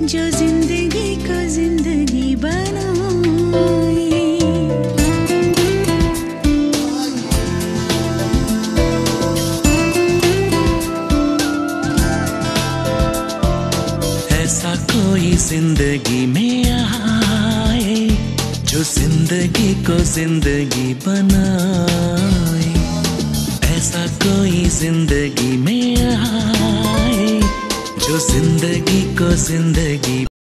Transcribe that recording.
जो जिंदगी को जिंदगी बनाए। ऐसा कोई जिंदगी में आए जो जिंदगी को जिंदगी बनाए। ऐसा कोई जिंदगी में आए जो जिंदगी को जिंदगी